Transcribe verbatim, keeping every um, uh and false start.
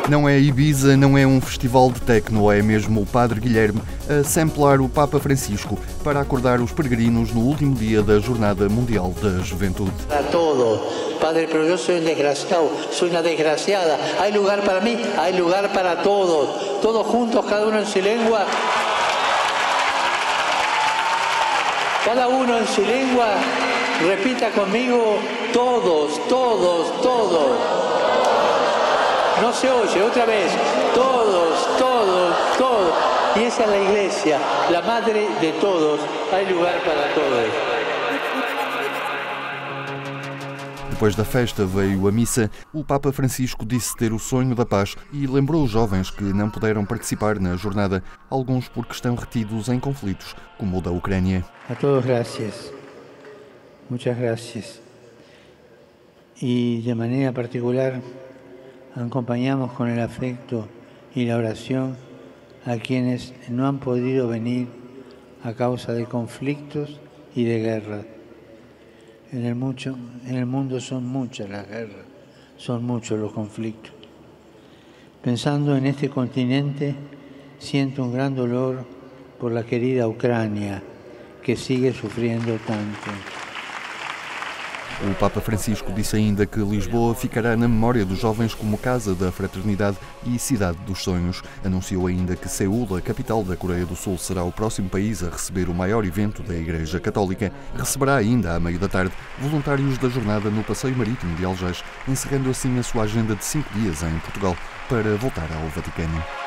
Não é Ibiza, não é um festival de techno, é mesmo o Padre Guilherme a samplar o Papa Francisco para acordar os peregrinos no último dia da Jornada Mundial da Juventude. A todos, Padre, pero yo soy un desgraciado, soy una desgraciada. Hay lugar para mí, hay lugar para todos, todos juntos, cada uno en su lengua. Cada uno en su lengua, repita conmigo, todos, todos, todos. No se oye, otra vez, todos, todos, todos. Y esa es la iglesia, la madre de todos, hay lugar para todos. Depois da festa veio a missa. O Papa Francisco disse ter o sonho da paz e lembrou os jovens que não puderam participar na jornada, alguns porque estão retidos em conflitos, como o da Ucrânia. A todos gracias, muchas gracias. Y de manera particular acompañamos con el afecto y la oración a quienes no han podido venir a causa de conflictos y de guerra. En el, mucho, en el mundo son muchas las guerras, son muchos los conflictos. Pensando en este continente, siento un gran dolor por la querida Ucrania, que sigue sufriendo tanto. O Papa Francisco disse ainda que Lisboa ficará na memória dos jovens como casa da fraternidade e cidade dos sonhos. Anunciou ainda que Seul, a capital da Coreia do Sul, será o próximo país a receber o maior evento da Igreja Católica. Receberá ainda, à meio da tarde, voluntários da jornada no Passeio Marítimo de Algés, encerrando assim a sua agenda de cinco dias em Portugal para voltar ao Vaticano.